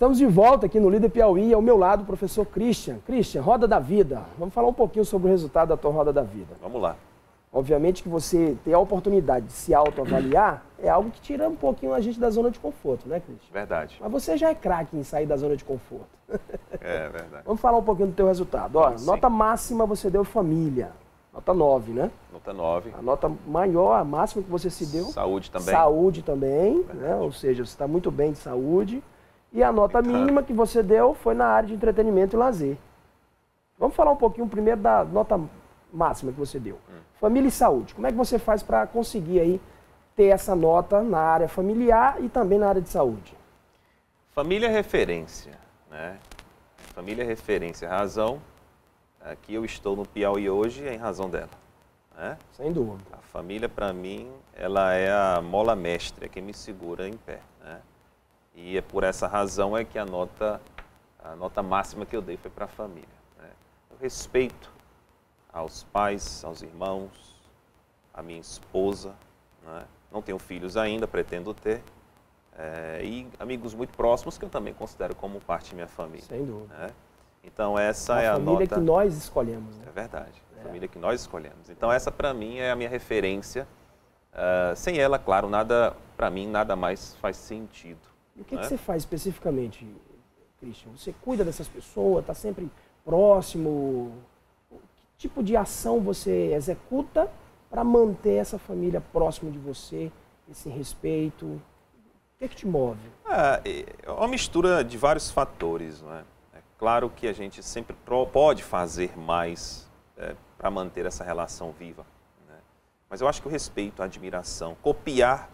Estamos de volta aqui no Líder Piauí e ao meu lado o professor Christian. Christian, Roda da Vida. Vamos falar um pouquinho sobre o resultado da tua Roda da Vida. Vamos lá. Obviamente que você ter a oportunidade de se autoavaliar é algo que tira um pouquinho a gente da zona de conforto, né, Christian? Verdade. Mas você já é craque em sair da zona de conforto. É verdade. Vamos falar um pouquinho do teu resultado. Ó, nota máxima você deu família. Nota 9, né? Nota 9. A nota maior, a máxima que você se deu. Saúde também. Saúde também, né? Ou seja, você está muito bem de saúde. E a nota mínima que você deu foi na área de entretenimento e lazer. Vamos falar um pouquinho primeiro da nota máxima que você deu. Família e saúde. Como é que você faz para conseguir aí ter essa nota na área familiar e também na área de saúde? Família é referência, né? Família é referência. A razão que eu estou no Piauí hoje é em razão dela, né? Sem dúvida. A família, para mim, ela é a mola mestra, é quem me segura em pé, né? E é por essa razão é que a nota máxima que eu dei foi para a família, né? Eu respeito aos pais, aos irmãos, à minha esposa, né? Não tenho filhos ainda, pretendo ter, e amigos muito próximos que eu também considero como parte da minha família. Sem dúvida. Né? Então essa é a nota... família que nós escolhemos. Né? É verdade, a família que nós escolhemos. Então essa para mim é a minha referência. Sem ela, claro, nada para mim nada mais faz sentido. E o que você faz especificamente, Christian? Você cuida dessas pessoas, está sempre próximo? Que tipo de ação você executa para manter essa família próxima de você, esse respeito? O que te move? É uma mistura de vários fatores, não é? É claro que a gente sempre pode fazer mais para manter essa relação viva, né? Mas eu acho que o respeito, a admiração, copiar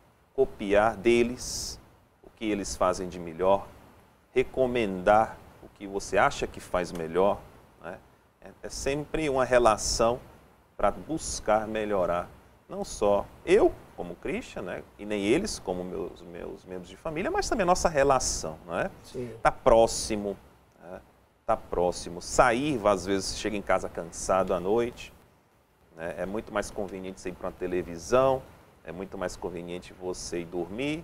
deles o que eles fazem de melhor, recomendar o que você acha que faz melhor, né? É sempre uma relação para buscar melhorar, não só eu, como Christian, né? E nem eles, como meus membros de família, mas também a nossa relação, né? Tá próximo, né? Tá próximo. Sair, às vezes, chega em casa cansado à noite, né? É muito mais conveniente você ir para uma televisão, é muito mais conveniente você ir dormir,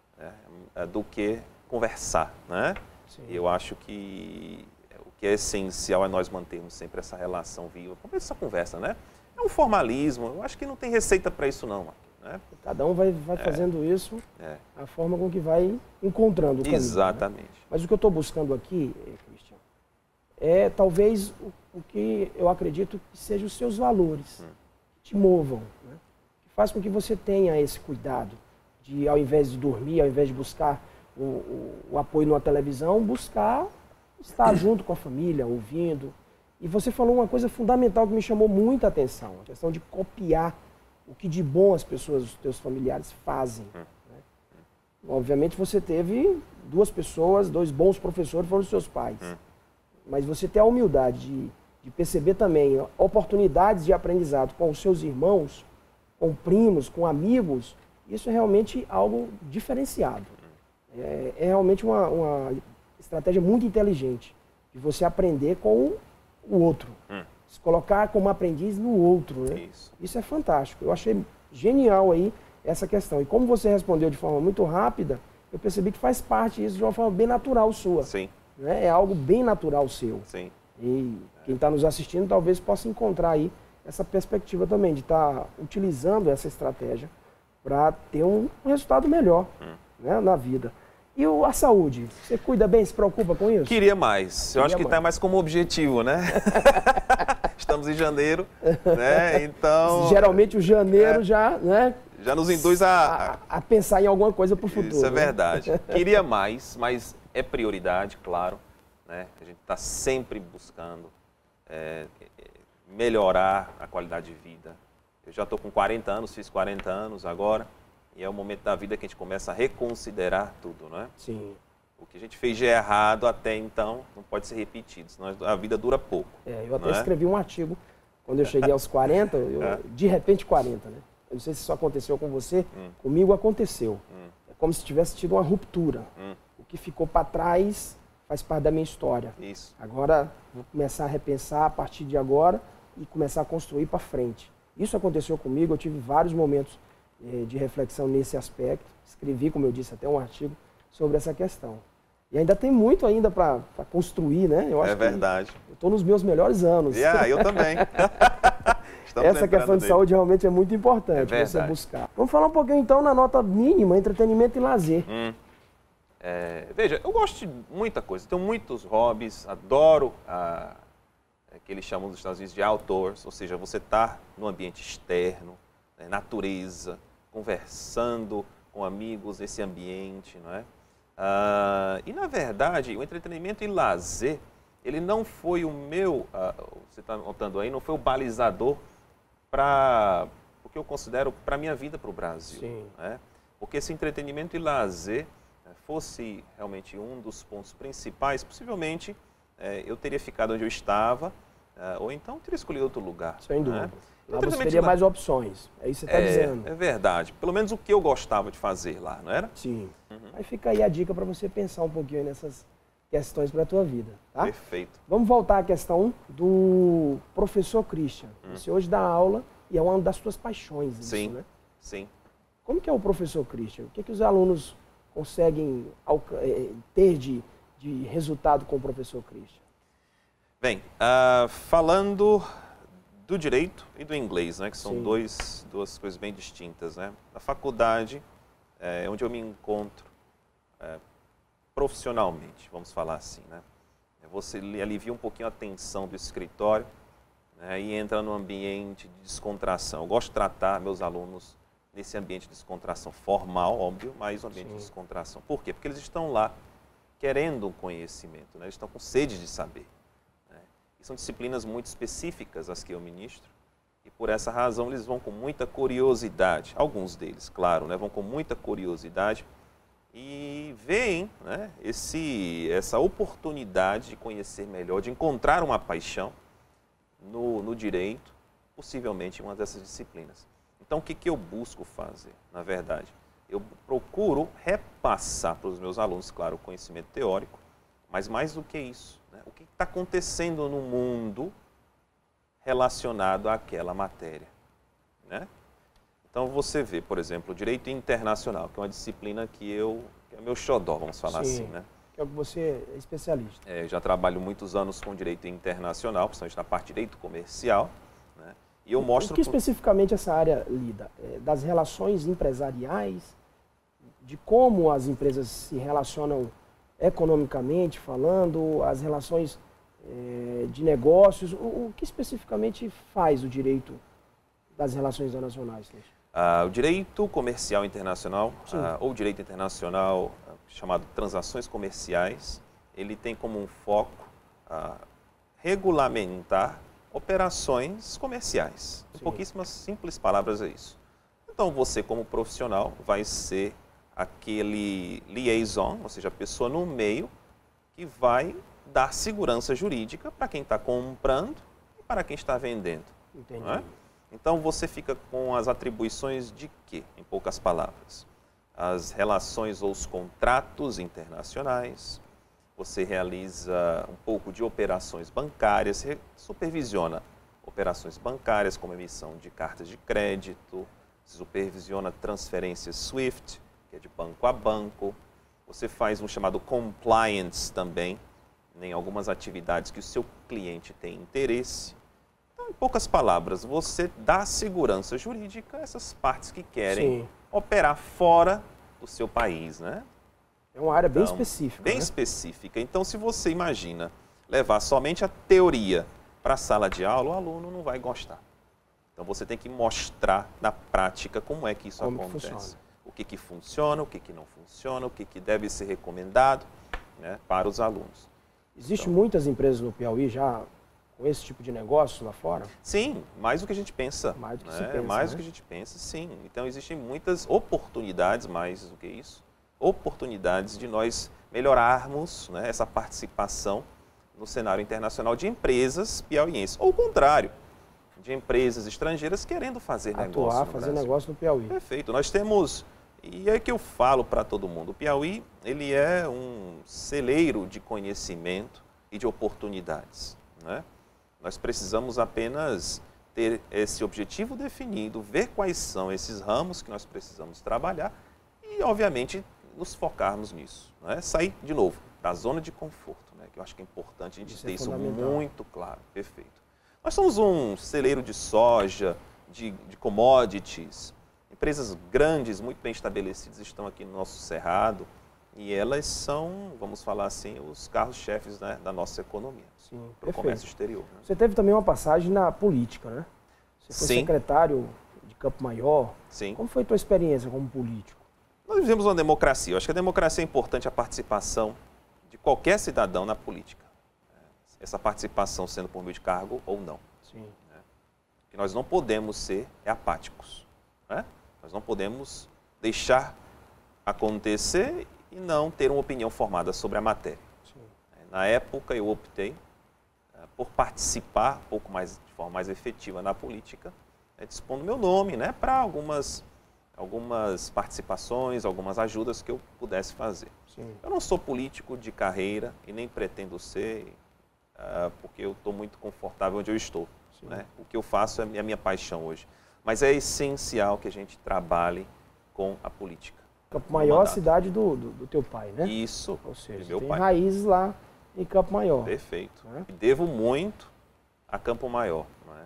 né? Do que conversar, né? E eu acho que o que é essencial é nós mantermos sempre essa relação viva. Como essa conversa, né? É um formalismo, eu acho que não tem receita para isso não, né? Cada um vai fazendo isso, a forma com que vai encontrando o caminho. Exatamente. Né? Mas o que eu estou buscando aqui, Christian, é talvez o que eu acredito que sejam os seus valores, que te movam, né? Que faz com que você tenha esse cuidado de, ao invés de dormir, ao invés de buscar o apoio numa televisão, buscar estar junto com a família, ouvindo. E você falou uma coisa fundamental que me chamou muita atenção, a questão de copiar o que de bom as pessoas, os teus familiares fazem. Né? Obviamente você teve duas pessoas, dois bons professores, foram os seus pais. Mas você ter a humildade de perceber também oportunidades de aprendizado com os seus irmãos, com primos, com amigos, isso é realmente algo diferenciado. É realmente uma estratégia muito inteligente de você aprender com o outro. Se colocar como aprendiz no outro, né? Isso é fantástico. Eu achei genial aí essa questão. E como você respondeu de forma muito rápida, eu percebi que faz parte disso de uma forma bem natural sua. Sim. Né? É algo bem natural seu. Sim. E quem está nos assistindo talvez possa encontrar aí essa perspectiva também, de estar utilizando essa estratégia para ter um resultado melhor, né, na vida. E a saúde? Você cuida bem, se preocupa com isso? Queria mais. Eu acho que está mais como objetivo, né? Estamos em janeiro, né? Então... Geralmente o janeiro já, né? Já nos induz a pensar em alguma coisa para o futuro. Isso é verdade. Né? Queria mais, mas é prioridade, claro. Né? A gente está sempre buscando melhorar a qualidade de vida. Eu já estou com 40 anos, fiz 40 anos agora. E é o momento da vida que a gente começa a reconsiderar tudo, não é? Sim. O que a gente fez de errado até então não pode ser repetido, senão a vida dura pouco. Eu até escrevi um artigo, quando eu cheguei aos 40, de repente 40, né? Eu não sei se isso aconteceu com você, comigo aconteceu. É como se tivesse tido uma ruptura. O que ficou para trás faz parte da minha história. Isso. Agora, vou começar a repensar a partir de agora e começar a construir para frente. Isso aconteceu comigo, eu tive vários momentos de reflexão nesse aspecto. Escrevi, como eu disse, até um artigo sobre essa questão. E ainda tem muito ainda para construir, né? Eu acho verdade. Eu estou nos meus melhores anos. Eu também. Essa questão de saúde realmente é muito importante você buscar. Vamos falar um pouquinho então na nota mínima, entretenimento e lazer. Veja, eu gosto de muita coisa, tenho muitos hobbies, adoro que eles chamam nos Estados Unidos de outdoors, ou seja, você está no ambiente externo, né, natureza, conversando com amigos nesse ambiente, não é? E na verdade, o entretenimento e lazer, ele não foi o meu, você está notando aí, não foi o balizador para o que eu considero para a minha vida para o Brasil. Sim. Né? Porque se entretenimento e lazer fosse realmente um dos pontos principais, possivelmente eu teria ficado onde eu estava, ou então teria escolhido outro lugar. Sem dúvida. Né? Lá você teria mais opções, é isso que você está dizendo. É verdade, pelo menos o que eu gostava de fazer lá, não era? Sim. Aí fica aí a dica para você pensar um pouquinho nessas questões para a tua vida, tá? Perfeito. Vamos voltar à questão do professor Christian. Você hoje dá aula e é uma das suas paixões, sim, isso, né? Sim. Como que é o professor Christian? O que os alunos conseguem ter de resultado com o professor Christian? Bem, falando do direito e do inglês, né, que são duas coisas bem distintas, né? A faculdade é onde eu me encontro profissionalmente, vamos falar assim, né? Você alivia um pouquinho a tensão do escritório, né, e entra no ambiente de descontração. Eu gosto de tratar meus alunos nesse ambiente de descontração formal, óbvio, mas um ambiente de descontração. Por quê? Porque eles estão lá querendo um conhecimento, né? Eles estão com sede de saber. Né? E são disciplinas muito específicas as que eu ministro, e por essa razão eles vão com muita curiosidade, alguns deles, claro, né, vão com muita curiosidade e veem, né, essa oportunidade de conhecer melhor, de encontrar uma paixão no direito, possivelmente em uma dessas disciplinas. Então, o que eu busco fazer, na verdade? Eu procuro repassar para os meus alunos, claro, o conhecimento teórico, mas mais do que isso, né? O que está acontecendo no mundo relacionado àquela matéria, né? Então, você vê, por exemplo, o direito internacional, que é uma disciplina que é meu xodó, vamos falar assim, né? Que é o que você é especialista. Eu já trabalho muitos anos com direito internacional, principalmente na parte de direito comercial, né? E eu mostro... O que especificamente essa área lida? Das relações empresariais, de como as empresas se relacionam economicamente falando, as relações de negócios, o que especificamente faz o direito das relações internacionais? O direito comercial internacional, ou direito internacional chamado transações comerciais, ele tem como um foco regulamentar operações comerciais. Em pouquíssimas simples palavras é isso. Então você, como profissional, vai ser aquele liaison, ou seja, a pessoa no meio que vai dar segurança jurídica para quem está comprando e para quem está vendendo. Entendi. Não é? Então você fica com as atribuições de quê, em poucas palavras? As relações ou os contratos internacionais, você realiza um pouco de operações bancárias, supervisiona operações bancárias como emissão de cartas de crédito, supervisiona transferências SWIFT, que é de banco a banco, você faz um chamado compliance também, em algumas atividades que o seu cliente tem interesse. Então, em poucas palavras, você dá segurança jurídica a essas partes que querem operar fora do seu país, né? É uma área bem específica. Bem específica. Então, se você imagina levar somente a teoria para a sala de aula, o aluno não vai gostar. Então, você tem que mostrar na prática como é que isso acontece. O que funciona, o que não funciona, o que deve ser recomendado, né, para os alunos. Existem muitas empresas no Piauí já com esse tipo de negócio lá fora? Sim, mais do que a gente pensa. Mais do que né? se pensa, mais né? do que a gente pensa, sim. Então, existem muitas oportunidades, mais do que isso, oportunidades de nós melhorarmos, né, essa participação no cenário internacional de empresas piauienses. Ou o contrário, de empresas estrangeiras querendo fazer negócio no fazer Brasil. negócio no Piauí. Perfeito. Nós temos, e é que eu falo para todo mundo, o Piauí, ele é um celeiro de conhecimento e de oportunidades, né? Nós precisamos apenas ter esse objetivo definido, ver quais são esses ramos que nós precisamos trabalhar e, obviamente, nos focarmos nisso, né? Sair, de novo, da zona de conforto, né? Que eu acho que é importante a gente ter isso fundamental. muito claro. Perfeito. Nós somos um celeiro de soja, de commodities. Empresas grandes, muito bem estabelecidas, estão aqui no nosso cerrado e elas são, vamos falar assim, os carros-chefes, né, da nossa economia, para o comércio exterior. Né? Você teve também uma passagem na política, né? Você foi Sim. secretário de Campo Maior. Sim. Como foi a tua experiência como político? Nós vivemos uma democracia. Eu acho que a democracia é importante, a participação de qualquer cidadão na política. Essa participação sendo por meio de cargo ou não. Sim. Né? O que nós não podemos ser apáticos. Né? Nós não podemos deixar acontecer e não ter uma opinião formada sobre a matéria. Sim. Na época, eu optei por participar um pouco mais, de forma mais efetiva na política, dispondo meu nome, né, para algumas participações, algumas ajudas que eu pudesse fazer. Sim. Eu não sou político de carreira e nem pretendo ser, porque eu estou muito confortável onde eu estou. Né? O que eu faço é a minha paixão hoje. Mas é essencial que a gente trabalhe com a política. Campo Maior é a cidade do teu pai, né? Isso, ou seja, meu tem pai. raízes lá em Campo Maior. Perfeito. Né? E devo muito a Campo Maior. Né?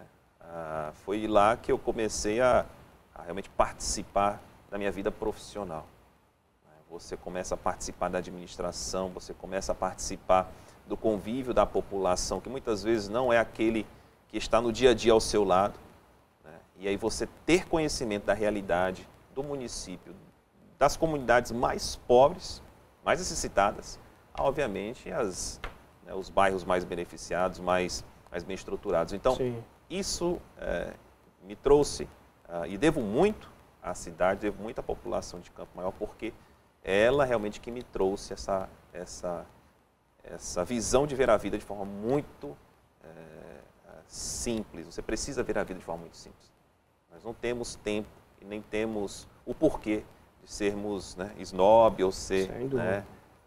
Foi lá que eu comecei a realmente participar da minha vida profissional. Você começa a participar da administração, você começa a participar do convívio da população, que muitas vezes não é aquele que está no dia a dia ao seu lado. Né? E aí você ter conhecimento da realidade do município, das comunidades mais pobres, mais necessitadas, obviamente os bairros mais beneficiados, mais bem estruturados. Então, Sim. isso me trouxe, e devo muito à cidade, devo muito à população de Campo Maior, porque ela realmente que me trouxe essa visão de ver a vida de forma muito simples. Você precisa ver a vida de forma muito simples. Nós não temos tempo e nem temos o porquê de sermos, né, snob ou ser, né,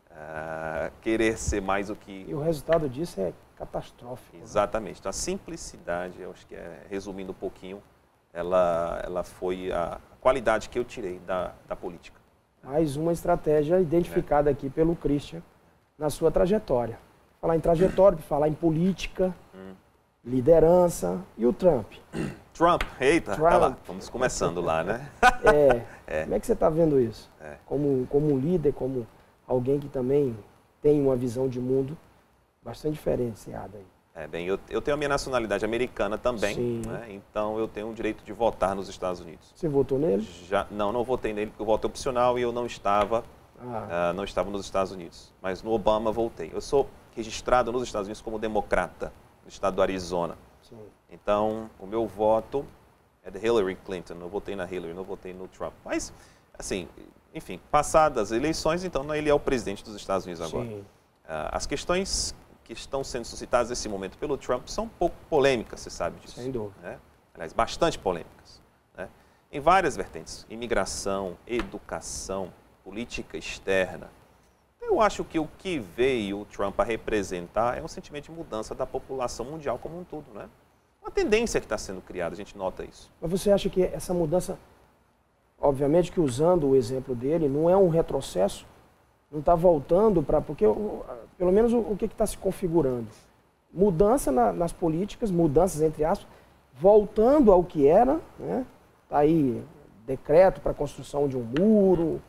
querer ser mais do que... E o resultado disso é catastrófico. Exatamente. Né? Então, a simplicidade, eu acho que, resumindo um pouquinho, ela foi a qualidade que eu tirei da política. Mais uma estratégia identificada aqui pelo Christian na sua trajetória. Falar em trajetória, falar em política, liderança e o Trump. Trump, eita, Trump. Tá lá, vamos começando lá, né? Como é que você está vendo isso? Como um líder, como alguém que também tem uma visão de mundo bastante diferenciada aí. Bem, eu tenho a minha nacionalidade americana também, né? Então eu tenho o direito de votar nos Estados Unidos. Você votou nele? Não votei nele porque o voto é opcional e eu não estava nos Estados Unidos. Mas no Obama votei. Eu sou registrado nos Estados Unidos como democrata, no estado do Arizona. Sim. Então, o meu voto é de Hillary Clinton. Eu votei na Hillary, não votei no Trump. Mas, assim, enfim, passadas as eleições, então ele é o presidente dos Estados Unidos agora. Sim. As questões que estão sendo suscitadas nesse momento pelo Trump são um pouco polêmicas, você sabe disso. Sem dúvida. Né? Aliás, bastante polêmicas. Né? Em várias vertentes. Imigração, educação, política externa. Eu acho que o que veio o Trump a representar é um sentimento de mudança da população mundial como um todo. Né? Uma tendência que está sendo criada, a gente nota isso. Mas você acha que essa mudança, obviamente que usando o exemplo dele, não é um retrocesso? Não está voltando para... Porque, pelo menos, o que está se configurando? Mudança nas políticas, mudanças entre aspas, voltando ao que era, né? Está aí decreto para a construção de um muro,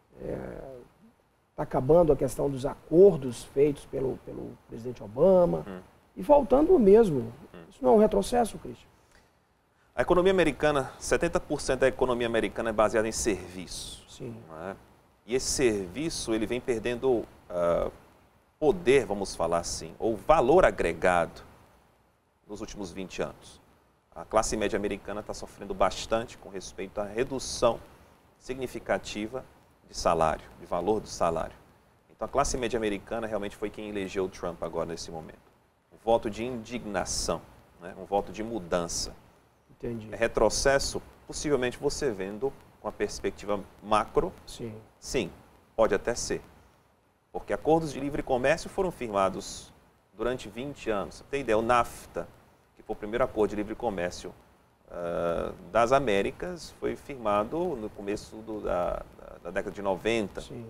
está acabando a questão dos acordos feitos pelo presidente Obama, e voltando o mesmo. Isso não é um retrocesso, Christian? A economia americana, 70% da economia americana é baseada em serviço. Sim. Né? E esse serviço ele vem perdendo poder, vamos falar assim, ou valor agregado nos últimos 20 anos. A classe média americana está sofrendo bastante com respeito à redução significativa de salário, de valor do salário. Então a classe média americana realmente foi quem elegeu o Trump agora nesse momento. Um voto de indignação, né? Um voto de mudança. Entendi. Retrocesso, possivelmente você vendo com a perspectiva macro, sim, pode até ser. Porque acordos de livre comércio foram firmados durante 20 anos. Você tem ideia, o NAFTA, que foi o primeiro acordo de livre comércio das Américas, foi firmado no começo da década de 90. Sim.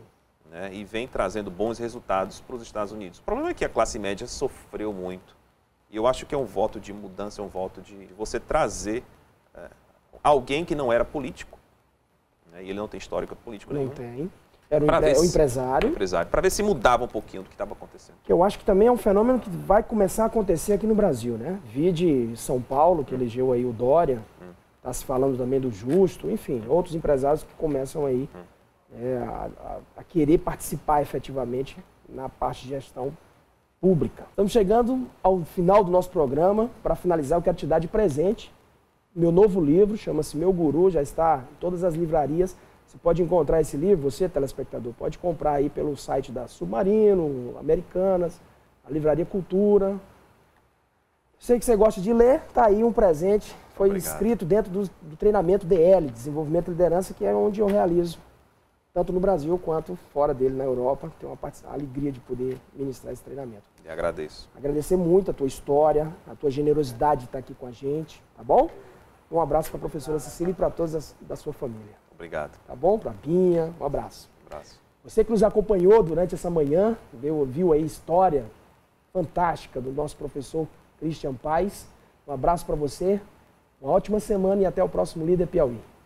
né, e vem trazendo bons resultados para os Estados Unidos. O problema é que a classe média sofreu muito. E eu acho que é um voto de mudança, é um voto de você trazer alguém que não era político, né, e ele não tem histórico político nenhum. Não tem. Era o empresário. Para ver se mudava um pouquinho do que estava acontecendo. Que eu acho que também é um fenômeno que vai começar a acontecer aqui no Brasil, né? Vide São Paulo, que elegeu aí o Dória, está se falando também do Justo, enfim, outros empresários que começam aí a querer participar efetivamente na parte de gestão pública. Estamos chegando ao final do nosso programa. Para finalizar, eu quero te dar de presente meu novo livro, chama-se Meu Guru, já está em todas as livrarias. Você pode encontrar esse livro, você, telespectador, pode comprar aí pelo site da Submarino, Americanas, a Livraria Cultura. Sei que você gosta de ler, está aí um presente. Foi inscrito dentro do treinamento DL, Desenvolvimento e Liderança, que é onde eu realizo, tanto no Brasil quanto fora dele, na Europa. Tenho a alegria de poder ministrar esse treinamento. E agradeço. Agradecer muito a tua história, a tua generosidade de estar aqui com a gente, tá bom? Um abraço para a professora Cecília e para todos da sua família. Obrigado. Tá bom? Para a Binha, um abraço. Um abraço. Você que nos acompanhou durante essa manhã, viu aí história fantástica do nosso professor Christian Paes. Um abraço para você, uma ótima semana e até o próximo Líder Piauí.